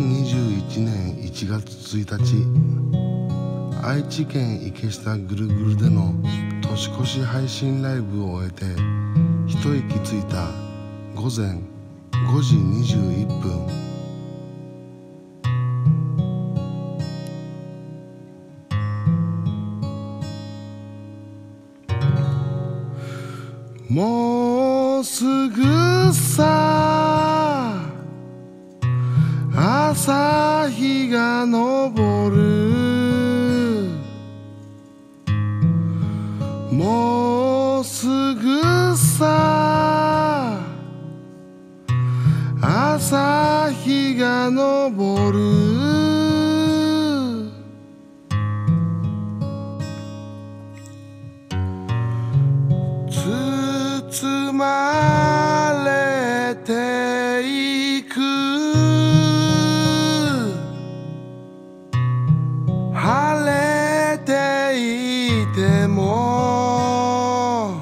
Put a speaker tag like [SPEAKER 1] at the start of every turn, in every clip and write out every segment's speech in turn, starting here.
[SPEAKER 1] 2021年1月1日、愛知県池下ぐるぐるでの年越し配信ライブを終えて一息ついた午前5時21分。もうすぐさ朝日が昇る、もうすぐさ朝日が昇る、包まれていく、晴れていても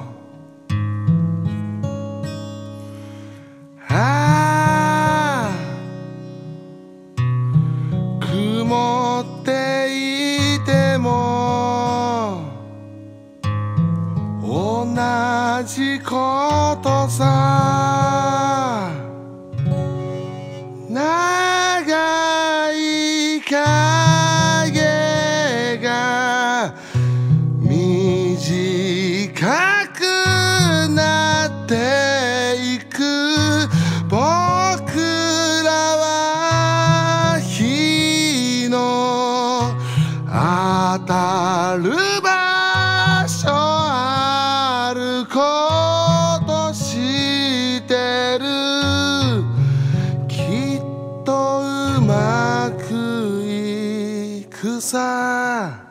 [SPEAKER 1] 曇っていても同じことさ、長い影が短くなっていく、僕らは日の当たる場所歩こうとしてる、きっとうまくいくさ。